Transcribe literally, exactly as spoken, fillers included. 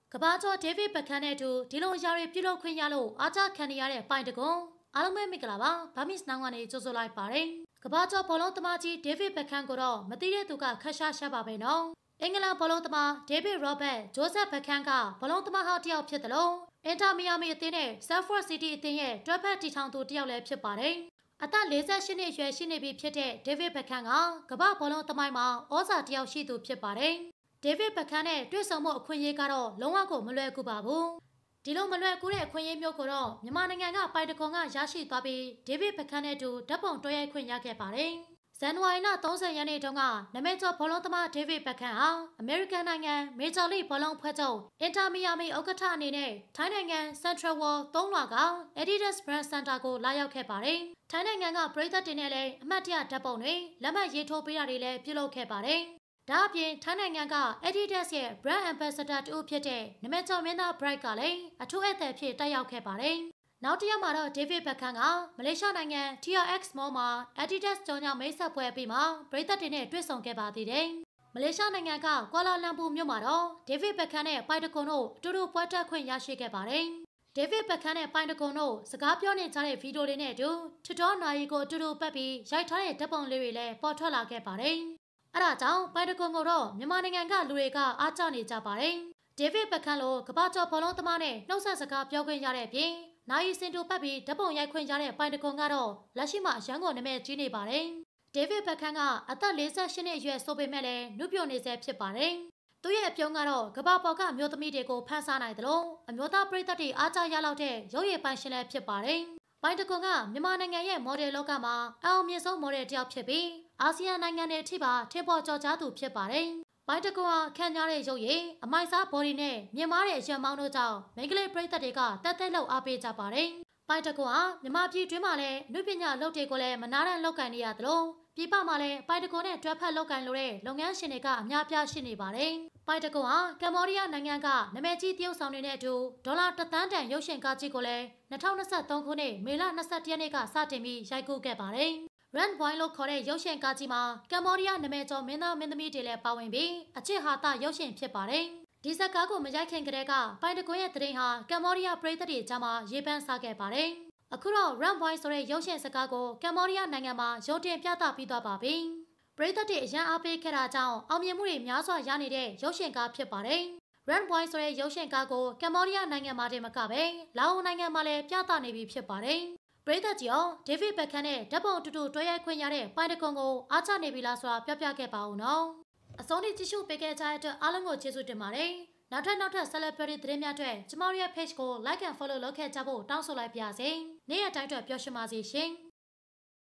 ကဘာကျော်ဒေးဗစ်ဘက်ခန်နဲ့အတူဒီလိုအရာတွေပြုလုပ်ခွင့်ရလို့အားကျခံနေရတဲ့ပိုင်တကွန်အားလုံးပဲမင်္ဂလာပါဗမစ်နောင်ကနေကြိုဆိုလိုက်ပါတယ်ကဘာကျော်ဘောလုံးသမားကြီးဒေးဗစ်ဘက်ခန်ကိုတော့မသိတဲ့သူကခက်ရှားရှားပါပဲနော်အင်္ဂလန်ဘောလုံးသမားဒေးဗစ်ရောဘတ်ဂျိုးဆက်ဘက်ခန်ကဘောလုံးသမားဟောင်းတစ်ယောက်ဖြစ်တယ်လို့အင်တာမီယာမီအသင်းနဲ့ဆယ်ဖော့စီးတီးအသင်းရဲ့တွဲဖက်တီထောင်သူတစ်ယောက်လည်းဖြစ်ပါတယ်အသက်၄၈နှစ်အရွယ်ရှိနေပြီဖြစ်တဲ့ဒေးဗစ်ဘက်ခန်ကကမ္ဘာဘောလုံးသမိုင်းမှာဩဇာတစ်ယောက်ရှိသူဖြစ်ပါတယ်ဒေးဗစ်ဘက်ခန်နဲ့တွေ့ဆုံမှုအခွင့်အရေးကတော့လုံးဝကိုမလွယ်ကူပါဘူးဒီလိုမလွယ်ကူတဲ့အခွင့်အရေးမျိုးကိုတော့မြန်မာနိုင်ငံကပိုင်တကွန်ကရရှိသွားပြီးဒေးဗစ်ဘက်ခန်နဲ့အတူဓာတ်ပုံတွဲရိုက်ခွင့်ရခဲ့ပါတယ်ဇန်နဝါရီလ၃၀ရက်နေ့တုန်းကနမဲကျော်ဘောလုံးသမားဒေးဗစ်ဘက်ခန်ဟာအမေရိကန်နိုင်ငံမေဂျာလိဘောလုံးအဖွဲ့ချုပ်အင်တာမီယာမီဥက္ကဋ္ဌအနေနဲ့ထိုင်းနိုင်ငံစန်ထရယ်ဝေါ်သုံးလွှာက Adidas Brand Center ကိုလာရောက်ခဲ့ပါတယ်ထိုင်းနိုင်ငံကပရိသတ်တွေနဲ့လည်းအမှတ်တရဓာတ်ပုံတွေလက်မှတ်ရေးထိုးပေးတာတွေလည်းပြုလုပ်ခဲ့ပါတယ်ဒါအပြင်ထိုင်းနိုင်ငံက Adidas ရဲ့ Brand Ambassador တူဖြစ်တဲ့နမဲကျော်မင်းသား Bright ကလည်းအထူးဧည့်သည်ဖြစ်တက်ရောက်ခဲ့ပါတယ်နောက်တစ်ရက်မှာတော့ဒေးဗစ်ဘက်ခန်ကမလေးရှားနိုင်ငံ T R X Mall မှာ Adidas ကြော်ညာမိတ်ဆက်ပွဲပြီးမှပရိသတ်တွေနဲ့တွေ့ဆုံခဲ့ပါသေးတယ်။မလေးရှားနိုင်ငံကကွာလာလမ်ပူမြို့မှာတော့ဒေးဗစ်ဘက်ခန်နဲ့ပိုင်တကွန်တို့အတူတူပွဲတက်ခွင့်ရရှိခဲ့ပါတယ်။ဒေးဗစ်ဘက်ခန်နဲ့ပိုင်တကွန်တို့စကားပြောနေကြတဲ့ဗီဒီယိုတွေနဲ့အတူထတော်နာရီကိုအတူတူပတ်ပြီးရိုက်ထားတဲ့ဓာတ်ပုံလေးတွေလည်းပေါ်ထွက်လာခဲ့ပါတယ်။အဲဒါကြောင့်ပိုင်တကွန်ကိုတော့မြန်မာနိုင်ငံကလူတွေကအားကျနေကြပါတယ်။ဒေးဗစ်ဘက်ခန်လိုကမ္ဘာကျော်ဘောလုံးသမားနဲ့နှုတ်ဆက်စကားပြောခွင့်ရတဲ့အပြင်နာယီစင်တူပတ်ပြီးဓာတ်ပုံရိုက်ခွင့်ရတဲ့ပိုင်တကွန်ကတော့လက်ရှိမှာအရန်ကိုနာမည်ကြီးနေပါတယ်။ဒေးဗစ်ဘက်ခန်ကအသက်၄၈နှစ်အရွယ်ဆိုပေမဲ့လည်းနုပြိုနေဆဲဖြစ်ပါတယ်။သူ့ရဲ့အပြုံးကတော့ကမ္ဘာပေါ်ကအမျိုးသမီးတွေကိုဖန်ဆားနိုင်တယ်လို့အမျိုးသားပရိသတ်တွေအားကျရလောက်တဲ့ရုပ်ရည်ပိုင်ရှင်လည်းဖြစ်ပါတယ်။ပိုင်တကွန်ကမြန်မာနိုင်ငံရဲ့မော်ဒယ်လောကမှာအအောင်မြင်ဆုံးမော်ဒယ်တစ်ယောက်ဖြစ်ပြီးအာဆီယံနိုင်ငံတွေအထိပါထင်ပေါ်ကျော်ကြားသူဖြစ်ပါတယ်။ပိုင်တကွန်ဟာခန့်ညားတဲ့ရုပ်ရည်အမိုက်စားဘော်ဒီနဲ့မြင်မာတဲ့အရွယ်မောင်းတို့ကြောင့်မိန်းကလေးပရိသတ်တွေကတက်တက်လောက်အားပေးကြပါတယ်။ပိုင်တကွန်ဟာမြန်မာပြည်တွင်းမှာလည်းလူပညာလုပ်တွေကိုလည်းမနာတမ်းလုပ်ကိုင်နေရသလိုပြည်ပမှာလည်းပိုင်တကွန်နဲ့တွဲဖက်လုပ်ကိုင်လို့တဲ့လုပ်ငန်းရှင်တွေကအများပြားရှိနေပါတယ်။ပိုင်တကွန်ဟာကမ္ဘောဒီးယားနိုင်ငံကနာမည်ကြီးတရုတ်ဆောင်တွေနဲ့အတူဒေါ်လာတစ်သန်းတန်ရုပ်ရှင်ကားကြီးကိုလည်း၂၀၂၃ခုနှစ်မေလ၂၁ရက်နေ့ကစတင်ပြီးရိုက်ကူးခဲ့ပါတယ်။ Run Boy လို့ခေါ်တဲ့ရုပ်ရှင်ကားကြီးမှာကမ္ဘောဒီးယားနာမည်ကျော်မင်းသားမင်းသမီးတွေလည်းပါဝင်ပြီးအချစ်ဟာတရုပ်ရှင်ဖြစ်ပါတယ်။ဒီဇက်ကားကိုမရိုက်ခင်ကတည်းကပိုင်တကွန်ရဲ့တရင်ဟာကမ္ဘောဒီးယားပရိသတ်တွေကြားမှာရေးပန်းစားခဲ့ပါတယ်။အခုတော့ Run Boy ဆိုတဲ့ရုပ်ရှင်စကားကိုကမ္ဘောဒီးယားနိုင်ငံမှာရုံတင်ပြသပြီးသွားပါပြီ။ပရိသတ်တွေအရန်အားပေးခဲ့တာကြောင့်အောင်မြင်မှုတွေများစွာရနေတဲ့ရုပ်ရှင်ကားဖြစ်ပါတယ်။ Run Boy ဆိုတဲ့ရုပ်ရှင်ကားကိုကမ္ဘောဒီးယားနိုင်ငံမှာတည်းမကပဲလာအိုနိုင်ငံမှာလည်းပြသနေပြီဖြစ်ပါတယ်။ပရိသတ်ကြီးအောင်ဒေးဗစ်ဘက်ခန်နဲ့ဓာတ်ပုံတူတူတွဲရိုက်ခွင့်ရတဲ့ပိုင်တကွန်ကိုအားချနေပြီလားဆိုတာပြောပြခဲ့ပါဦးနော်။အဆုံးထိကြည့်ရှုပေးခဲ့ကြတဲ့အတွက်အားလုံးကိုကျေးဇူးတင်ပါတယ်။နောက်ထပ်နောက်ထပ် celebrity သတင်းများတွေကျမတို့ရဲ့ page ကို like and follow လုပ်ခဲ့ကြဖို့တောင်းဆိုလိုက်ပါရစေ။နေ့ရက်တိုင်းအတွက်ပျော်ရွှင်ပါစေရှင်။